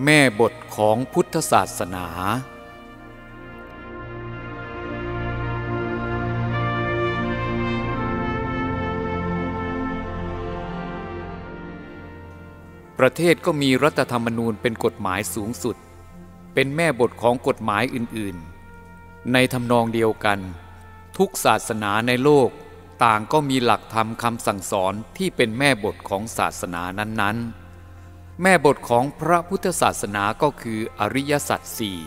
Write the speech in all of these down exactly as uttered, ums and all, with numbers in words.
ม่บทของพุทธศาสนาประเทศก็มีรัฐธรรมนูญเป็นกฎหมายสูงสุดเป็นแม่บทของกฎหมายอื่นๆในทำนองเดียวกันทุกศาสนาในโลกต่างก็มีหลักธรรมคำสั่งสอนที่เป็นแม่บทของศาสนานั้นๆแม่บทของพระพุทธศาสนาก็คืออริยสัจสี่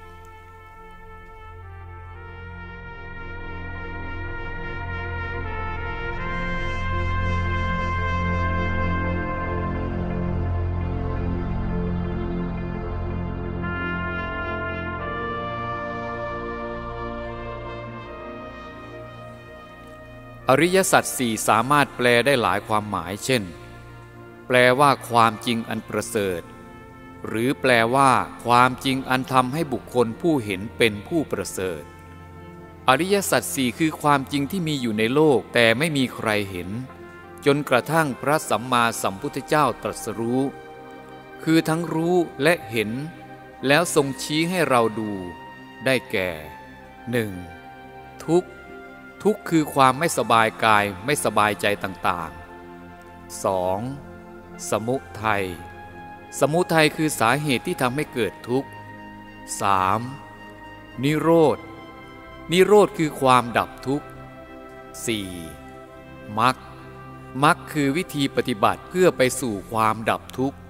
อริยสัจสี่สามารถแปลได้หลายความหมายเช่นแปลว่าความจริงอันประเสริฐหรือแปลว่าความจริงอันทำให้บุคคลผู้เห็นเป็นผู้ประเสริฐอริยสัจสี่คือความจริงที่มีอยู่ในโลกแต่ไม่มีใครเห็นจนกระทั่งพระสัมมาสัมพุทธเจ้าตรัสรู้คือทั้งรู้และเห็นแล้วทรงชี้ให้เราดูได้แก่ หนึ่ง ทุกข์ทุกข์คือความไม่สบายกายไม่สบายใจต่างๆ สอง สมุทัยสมุทัยคือสาเหตุที่ทำให้เกิดทุกข์ สาม นิโรธนิโรธคือความดับทุกข์ สี่ มรรคมรรคคือวิธีปฏิบัติเพื่อไปสู่ความดับทุกข์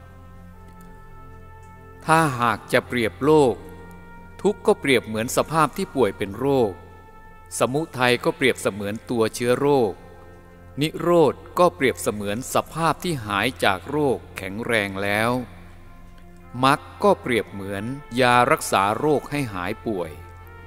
ถ้าหากจะเปรียบโลกทุกข์ก็เปรียบเหมือนสภาพที่ป่วยเป็นโรคสมุทัยก็เปรียบเสมือนตัวเชื้อโรคนิโรธก็เปรียบเสมือนสภาพที่หายจากโรคแข็งแรงแล้วมรรคก็เปรียบเหมือนยารักษาโรคให้หายป่วย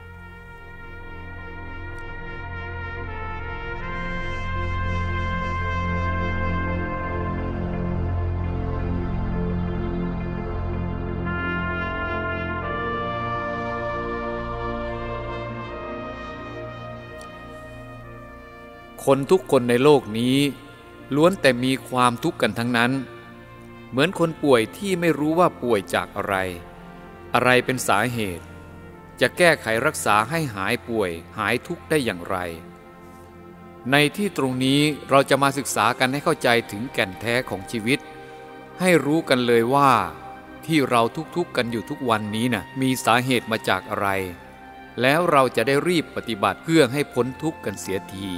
คนทุกคนในโลกนี้ล้วนแต่มีความทุกข์กันทั้งนั้นเหมือนคนป่วยที่ไม่รู้ว่าป่วยจากอะไรอะไรเป็นสาเหตุจะแก้ไขรักษาให้หายป่วยหายทุกข์ได้อย่างไรในที่ตรงนี้เราจะมาศึกษากันให้เข้าใจถึงแก่นแท้ของชีวิตให้รู้กันเลยว่าที่เราทุกข์กันอยู่ทุกวันนี้น่ะมีสาเหตุมาจากอะไรแล้วเราจะได้รีบปฏิบัติเพื่อให้พ้นทุกข์กันเสียที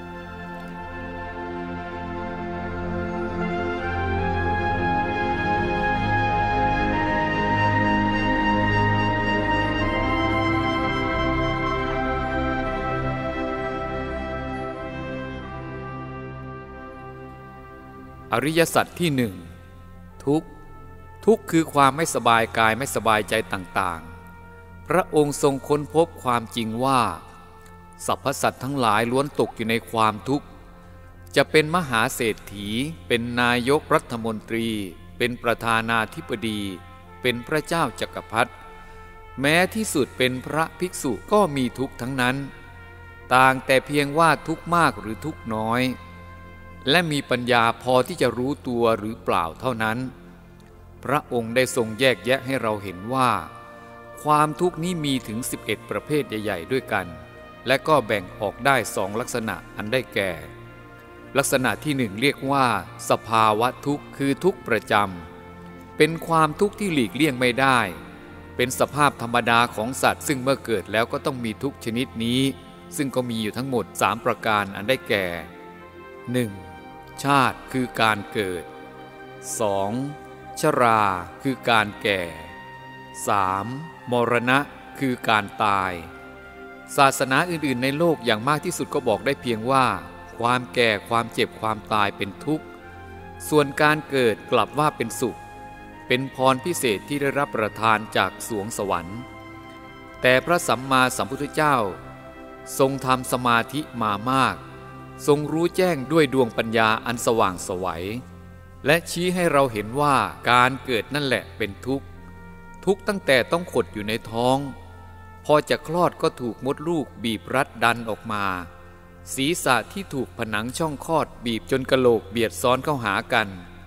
อริยสัจที่หนึ่งทุกข์ทุกข์คือความไม่สบายกายไม่สบายใจต่างๆพระองค์ทรงค้นพบความจริงว่าสรรพสัตว์ทั้งหลายล้วนตกอยู่ในความทุกข์จะเป็นมหาเศรษฐีเป็นนายกรัฐมนตรีเป็นประธานาธิบดีเป็นพระเจ้าจักรพรรดิแม้ที่สุดเป็นพระภิกษุก็มีทุกข์ทั้งนั้นต่างแต่เพียงว่าทุกข์มากหรือทุกข์น้อยและมีปัญญาพอที่จะรู้ตัวหรือเปล่าเท่านั้นพระองค์ได้ทรงแยกแยะให้เราเห็นว่าความทุกข์นี้มีถึงสิบเอ็ดประเภทใหญ่ๆด้วยกันและก็แบ่งออกได้สองลักษณะอันได้แก่ลักษณะที่หนึ่งเรียกว่าสภาวะทุกข์คือทุกข์ประจำเป็นความทุกข์ที่หลีกเลี่ยงไม่ได้เป็นสภาพธรรมดาของสัตว์ซึ่งเมื่อเกิดแล้วก็ต้องมีทุกข์ชนิดนี้ซึ่งก็มีอยู่ทั้งหมดสามประการอันได้แก่ หนึ่งชาติคือการเกิด สอง ชราคือการแก่ สาม มรณะคือการตายศาสนาอื่นๆในโลกอย่างมากที่สุดก็บอกได้เพียงว่าความแก่ความเจ็บความตายเป็นทุกข์ส่วนการเกิดกลับว่าเป็นสุขเป็นพรพิเศษที่ได้รับประทานจากสวงสวรรค์แต่พระสัมมาสัมพุทธเจ้าทรงทำสมาธิมามากทรงรู้แจ้งด้วยดวงปัญญาอันสว่างไสวและชี้ให้เราเห็นว่าการเกิดนั่นแหละเป็นทุกข์ทุกข์ตั้งแต่ต้องขดอยู่ในท้องพอจะคลอดก็ถูกมดลูกบีบรัดดันออกมาศีรษะที่ถูกผนังช่องคลอดบีบจนกะโหลกเบียดซ้อนเข้าหากัน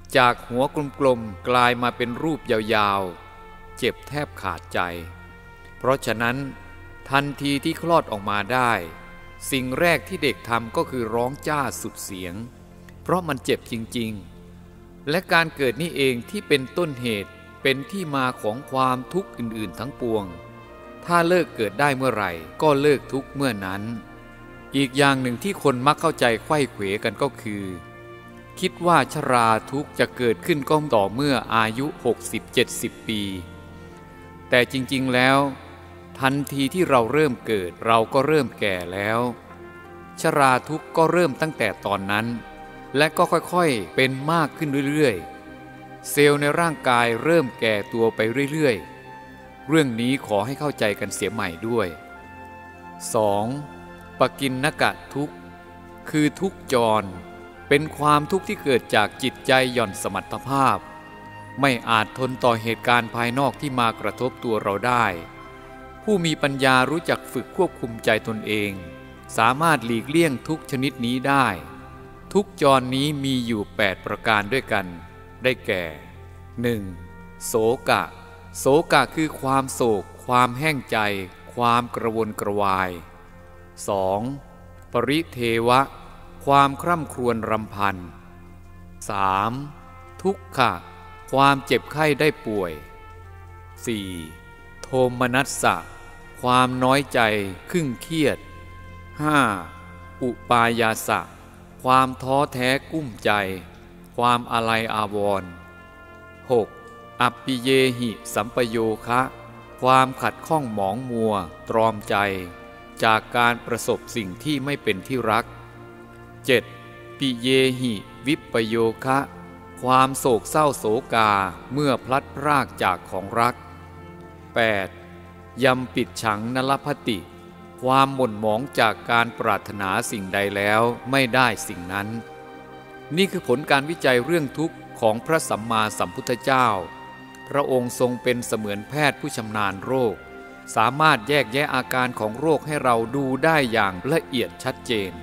จากหัวกลมๆกลายมาเป็นรูปยาวๆเจ็บแทบขาดใจเพราะฉะนั้นทันทีที่คลอดออกมาได้สิ่งแรกที่เด็กทำก็คือร้องจ้าสุดเสียงเพราะมันเจ็บจริงๆและการเกิดนี่เองที่เป็นต้นเหตุเป็นที่มาของความทุกข์อื่นๆทั้งปวงถ้าเลิกเกิดได้เมื่อไหร่ก็เลิกทุกข์เมื่อนั้นอีกอย่างหนึ่งที่คนมักเข้าใจไขว้เขวกันก็คือคิดว่าชราทุกข์จะเกิดขึ้นก็ต่อเมื่ออายุ หกสิบ เจ็ดสิบ ปีแต่จริงๆแล้วทันทีที่เราเริ่มเกิดเราก็เริ่มแก่แล้วชราทุกข์ก็เริ่มตั้งแต่ตอนนั้นและก็ค่อยๆเป็นมากขึ้นเรื่อยๆเซลล์ในร่างกายเริ่มแก่ตัวไปเรื่อยๆเรื่องนี้ขอให้เข้าใจกันเสียใหม่ด้วย สอง. ปกิณณกทุกข์คือทุกข์จรเป็นความทุกข์ที่เกิดจากจิตใจหย่อนสมรรถภาพไม่อาจทนต่อเหตุการณ์ภายนอกที่มากระทบตัวเราได้ผู้มีปัญญารู้จักฝึกควบคุมใจตนเองสามารถหลีกเลี่ยงทุกชนิดนี้ได้ทุกจรนี้มีอยู่แปดประการด้วยกันได้แก่ หนึ่ง. โศกะโศกะคือความโศกความแห้งใจความกระวนกระวาย สอง. ปริเทวะความคร่ำครวญรำพัน สาม. ทุกขะความเจ็บไข้ได้ป่วย สี่. โทมนัสสะความน้อยใจครึ่งเครียด ห้า. อุปายาสะความท้อแท้กุ้มใจความอาลัยอาวรณ์ หก. อัปปิเยหิสัมปโยคะความขัดข้องหมองมัวตรอมใจจากการประสบสิ่งที่ไม่เป็นที่รัก เจ็ด. ปิเยหิวิปโยคะความโศกเศร้าโศกาเมื่อพลัดพรากจากของรัก แปด. ยัมปิดฉังนลภติความหม่นหมองจากการปรารถนาสิ่งใดแล้วไม่ได้สิ่งนั้นนี่คือผลการวิจัยเรื่องทุกข์ของพระสัมมาสัมพุทธเจ้าพระองค์ทรงเป็นเสมือนแพทย์ผู้ชำนาญโรคสามารถแยกแยะอาการของโรคให้เราดูได้อย่างละเอียดชัดเจน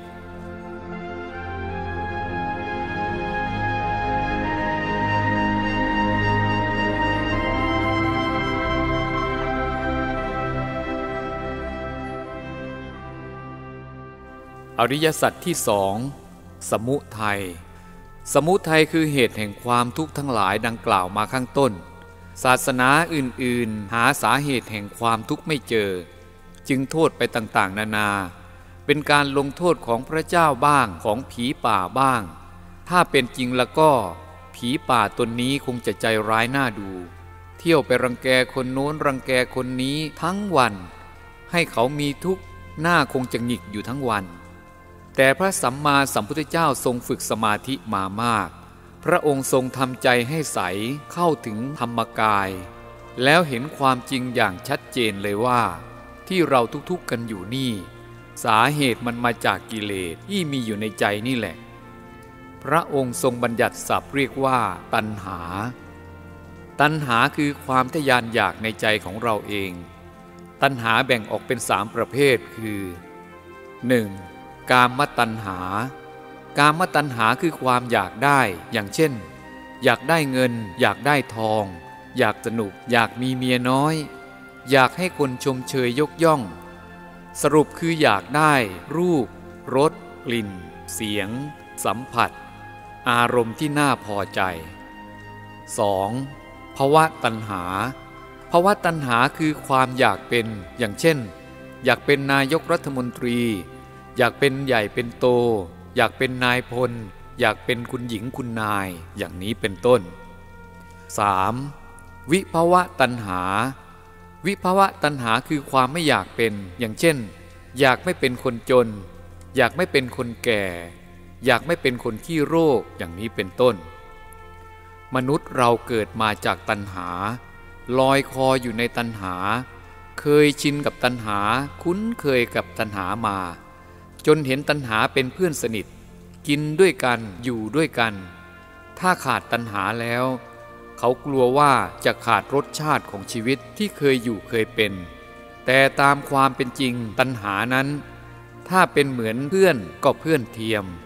อริยสัจที่สองสมุทัยสมุทัยคือเหตุแห่งความทุกข์ทั้งหลายดังกล่าวมาข้างต้นศาสนาอื่นๆหาสาเหตุแห่งความทุกข์ไม่เจอจึงโทษไปต่างๆนานาเป็นการลงโทษของพระเจ้าบ้างของผีป่าบ้างถ้าเป็นจริงแล้วก็ผีป่าตนนี้คงจะใจร้ายน่าดูเที่ยวไปรังแกคนโน้นรังแกคนนี้ทั้งวันให้เขามีทุกข์หน้าคงจะหงิกอยู่ทั้งวันแต่พระสัมมาสัมพุทธเจ้าทรงฝึกสมาธิมามากพระองค์ทรงทำใจให้ใสเข้าถึงธรรมกายแล้วเห็นความจริงอย่างชัดเจนเลยว่าที่เราทุกข์กันอยู่นี่สาเหตุมันมาจากกิเลสที่มีอยู่ในใจนี่แหละพระองค์ทรงบัญญัติศัพท์เรียกว่าตัณหาตัณหาคือความทะยานอยากในใจของเราเองตัณหาแบ่งออกเป็นสามประเภทคือ หนึ่ง. กามตัณหากามตัณหาคือความอยากได้อย่างเช่นอยากได้เงินอยากได้ทองอยากสนุกอยากมีเมียน้อยอยากให้คนชมเชยยกย่องสรุปคืออยากได้รูปรสกลิ่นเสียงสัมผัสอารมณ์ที่น่าพอใจ สอง. ภวตัณหาภวตัณหาคือความอยากเป็นอย่างเช่นอยากเป็นนายกรัฐมนตรีอยากเป็นใหญ่เป็นโตอยากเป็นนายพลอยากเป็นคุณหญิงคุณนายอย่างนี้เป็นต้น สาม. วิภวตัณหาวิภวตัณหาคือความไม่อยากเป็นอย่างเช่นอยากไม่เป็นคนจนอยากไม่เป็นคนแก่อยากไม่เป็นคนขี้โรคอย่างนี้เป็นต้นมนุษย์เราเกิดมาจากตัณหาลอยคออยู่ในตัณหาเคยชินกับตัณหาคุ้นเคยกับตัณหามาจนเห็นตัณหาเป็นเพื่อนสนิทกินด้วยกันอยู่ด้วยกันถ้าขาดตัณหาแล้วเขากลัวว่าจะขาดรสชาติของชีวิตที่เคยอยู่เคยเป็นแต่ตามความเป็นจริงตัณหานั้นถ้าเป็นเหมือนเพื่อนก็เพื่อนเทียมค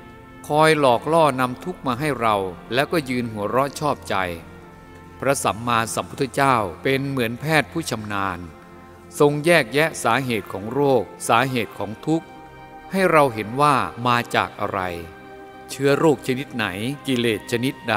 คอยหลอกล่อนำทุกข์มาให้เราแล้วก็ยืนหัวเราะชอบใจพระสัมมาสัมพุทธเจ้าเป็นเหมือนแพทย์ผู้ชำนาญทรงแยกแยะสาเหตุของโรคสาเหตุของทุกข์ให้เราเห็นว่ามาจากอะไรเชื้อโรคชนิดไหนกิเลสชนิดใด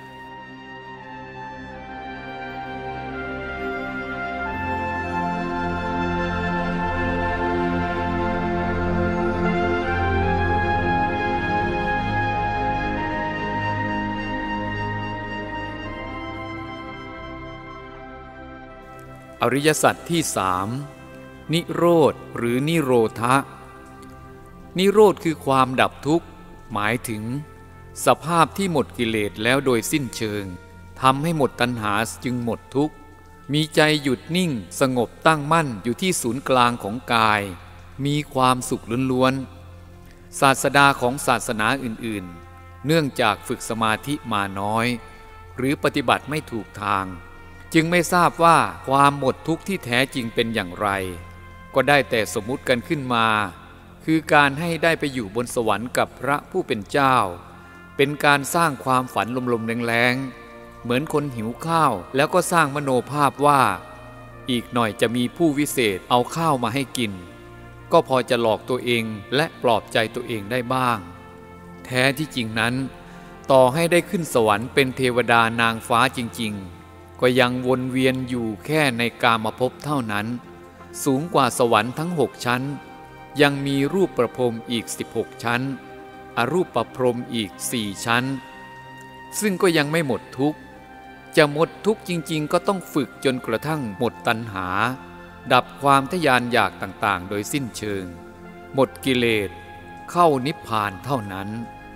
อริยสัจที่สามนิโรธหรือนิโรธะนิโรธคือความดับทุกข์หมายถึงสภาพที่หมดกิเลสแล้วโดยสิ้นเชิงทำให้หมดตัณหาจึงหมดทุกข์มีใจหยุดนิ่งสงบตั้งมั่นอยู่ที่ศูนย์กลางของกายมีความสุขล้วนๆศาสดาของศาสนาอื่นๆเนื่องจากฝึกสมาธิมาน้อยหรือปฏิบัติไม่ถูกทางจึงไม่ทราบว่าความหมดทุกข์ที่แท้จริงเป็นอย่างไรก็ได้แต่สมมุติกันขึ้นมาคือการให้ได้ไปอยู่บนสวรรค์กับพระผู้เป็นเจ้าเป็นการสร้างความฝันลมๆแรงๆเหมือนคนหิวข้าวแล้วก็สร้างมโนภาพว่าอีกหน่อยจะมีผู้วิเศษเอาข้าวมาให้กินก็พอจะหลอกตัวเองและปลอบใจตัวเองได้บ้างแท้ที่จริงนั้นต่อให้ได้ขึ้นสวรรค์เป็นเทวดานางฟ้าจริงๆก็ยังวนเวียนอยู่แค่ในกามภพเท่านั้นสูงกว่าสวรรค์ทั้งหกชั้นยังมีรูปประพรหมอีกสิบหกชั้นอรูปประพรหมอีกสี่ชั้นซึ่งก็ยังไม่หมดทุกข์จะหมดทุกข์จริงๆก็ต้องฝึกจนกระทั่งหมดตัณหาดับความทะยานอยากต่างๆโดยสิ้นเชิงหมดกิเลสเข้านิพพานเท่านั้น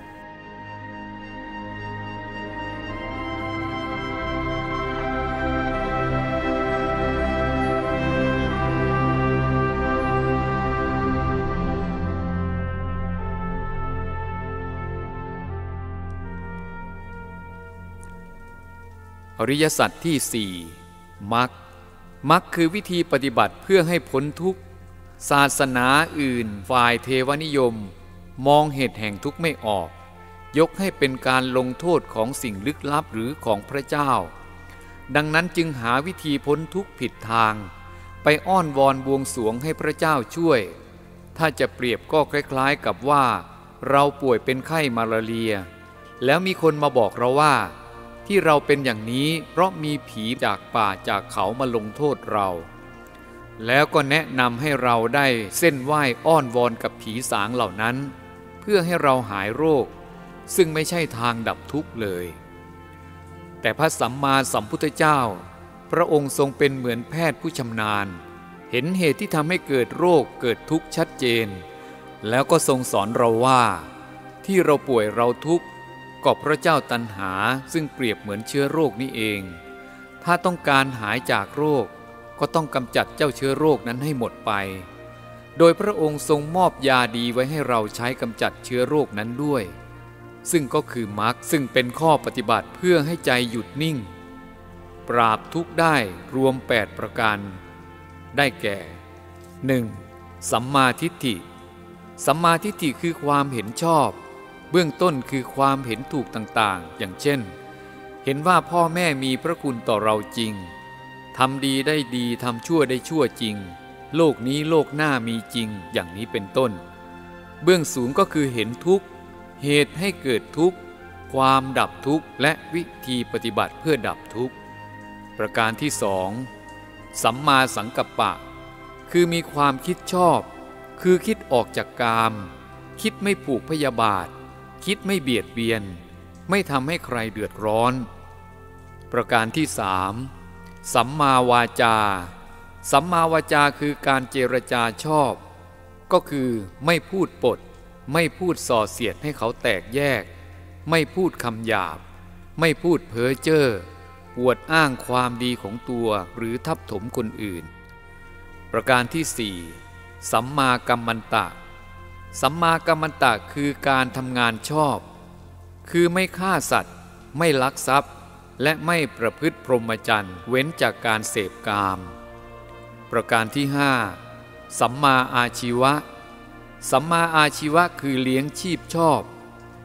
อริยสัจที่สี่มรรคมรรคคือวิธีปฏิบัติเพื่อให้พ้นทุกข์ศาสนาอื่นฝ่ายเทวนิยมมองเหตุแห่งทุกข์ไม่ออกยกให้เป็นการลงโทษของสิ่งลึกลับหรือของพระเจ้าดังนั้นจึงหาวิธีพ้นทุกข์ผิดทางไปอ้อนวอนบวงสรวงให้พระเจ้าช่วยถ้าจะเปรียบก็คล้ายๆกับว่าเราป่วยเป็นไข้มาลาเรียแล้วมีคนมาบอกเราว่าที่เราเป็นอย่างนี้เพราะมีผีจากป่าจากเขามาลงโทษเราแล้วก็แนะนำให้เราได้เส้นไหว้อ้อนวอนกับผีสางเหล่านั้นเพื่อให้เราหายโรคซึ่งไม่ใช่ทางดับทุกข์เลยแต่พระสัมมาสัมพุทธเจ้าพระองค์ทรงเป็นเหมือนแพทย์ผู้ชำนาญเห็นเหตุที่ทำให้เกิดโรคเกิดทุกข์ชัดเจนแล้วก็ทรงสอนเราว่าที่เราป่วยเราทุกข์ก็พระเจ้าตัณหาซึ่งเปรียบเหมือนเชื้อโรคนี้เองถ้าต้องการหายจากโรคก็ต้องกำจัดเจ้าเชื้อโรคนั้นให้หมดไปโดยพระองค์ทรงมอบยาดีไว้ให้เราใช้กำจัดเชื้อโรคนั้นด้วยซึ่งก็คือมรรคซึ่งเป็นข้อปฏิบัติเพื่อให้ใจหยุดนิ่งปราบทุกข์ได้รวมแปดประการได้แก่ หนึ่ง. สัมมาทิฏฐิสัมมาทิฏฐิคือความเห็นชอบเบื้องต้นคือความเห็นถูกต่างๆอย่างเช่นเห็นว่าพ่อแม่มีพระคุณต่อเราจริงทำดีได้ดีทำชั่วได้ชั่วจริงโลกนี้โลกหน้ามีจริงอย่างนี้เป็นต้นเบื้องสูงก็คือเห็นทุกข์เหตุให้เกิดทุกข์ความดับทุกข์และวิธีปฏิบัติเพื่อดับทุกข์ประการที่สองสัมมาสังกัปปะคือมีความคิดชอบคือคิดออกจากกามคิดไม่ผูกพยาบาทคิดไม่เบียดเบียนไม่ทำให้ใครเดือดร้อนประการที่สามสัมมาวาจาสัมมาวาจาคือการเจรจาชอบก็คือไม่พูดปดไม่พูดส่อเสียดให้เขาแตกแยกไม่พูดคำหยาบไม่พูดเพ้อเจ้ออวดอ้างความดีของตัวหรือทับถมคนอื่นประการที่สี่สัมมากัมมันตะสัมมากัมมันตะคือการทำงานชอบคือไม่ฆ่าสัตว์ไม่ลักทรัพย์และไม่ประพฤติพรหมจรรย์เว้นจากการเสพกามประการที่ห้าสัมมาอาชีวะสัมมาอาชีวะคือเลี้ยงชีพชอบ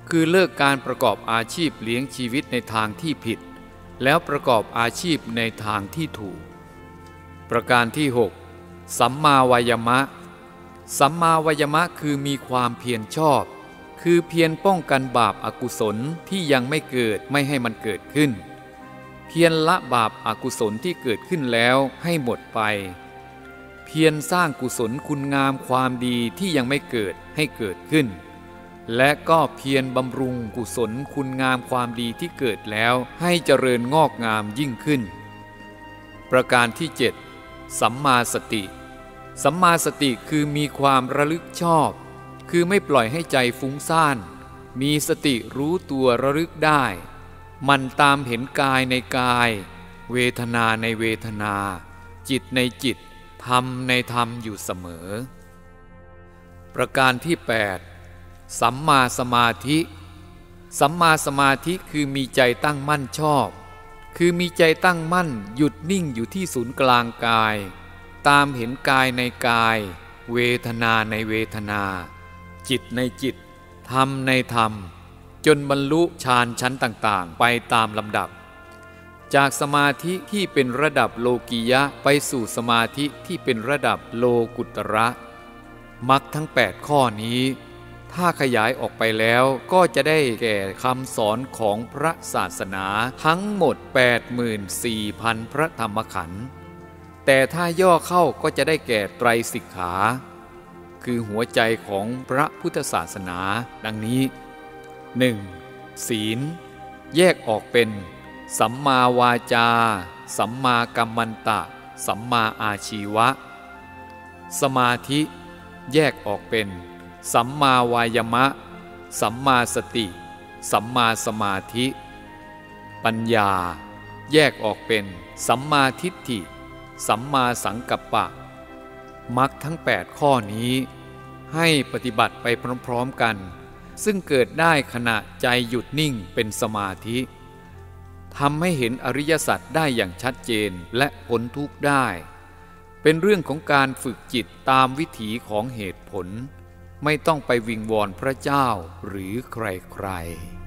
คือเลิกการประกอบอาชีพเลี้ยงชีวิตในทางที่ผิดแล้วประกอบอาชีพในทางที่ถูกประการที่หกสัมมาวายามะสัมมาวายามะคือมีความเพียรชอบคือเพียรป้องกันบาปอกุศลที่ยังไม่เกิดไม่ให้มันเกิดขึ้นเพียรละบาปอกุศลที่เกิดขึ้นแล้วให้หมดไปเพียรสร้างกุศลคุณงามความดีที่ยังไม่เกิดให้เกิดขึ้นและก็เพียรบำรุงกุศลคุณงามความดีที่เกิดแล้วให้เจริญงอกงามยิ่งขึ้นประการที่เจ็ดสัมมาสติสัมมาสติคือมีความระลึกชอบคือไม่ปล่อยให้ใจฟุ้งซ่านมีสติรู้ตัวระลึกได้มันตามเห็นกายในกายเวทนาในเวทนาจิตในจิตธรรมในธรรมอยู่เสมอประการที่แปดสัมมาสมาธิสัมมาสมาธิคือมีใจตั้งมั่นชอบคือมีใจตั้งมั่นหยุดนิ่งอยู่ที่ศูนย์กลางกายตามเห็นกายในกายเวทนาในเวทนาจิตในจิตธรรมในธรรมจนบรรลุฌานชั้นต่างๆไปตามลำดับจากสมาธิที่เป็นระดับโลกียะไปสู่สมาธิที่เป็นระดับโลกุตระมรรคทั้งแปดข้อนี้ถ้าขยายออกไปแล้วก็จะได้แก่คำสอนของพระศาสนาทั้งหมด แปดหมื่นสี่พัน พระธรรมขันธ์แต่ถ้าย่อเข้าก็จะได้แก่ไตรสิกขาคือหัวใจของพระพุทธศาสนาดังนี้ หนึ่ง. ศีลแยกออกเป็นสัมมาวาจาสัมมากัมมันตะสัมมาอาชีวะสมาธิแยกออกเป็นสัมมาวายามะสัมมาสติสัมมาสมาธิปัญญาแยกออกเป็นสัมมาทิฏฐิสัมมาสังกัปปะมรรคทั้งแปดข้อนี้ให้ปฏิบัติไปพร้อมๆกันซึ่งเกิดได้ขณะใจหยุดนิ่งเป็นสมาธิทำให้เห็นอริยสัจได้อย่างชัดเจนและพ้นทุกข์ได้เป็นเรื่องของการฝึกจิตตามวิถีของเหตุผลไม่ต้องไปวิงวอนพระเจ้าหรือใครๆ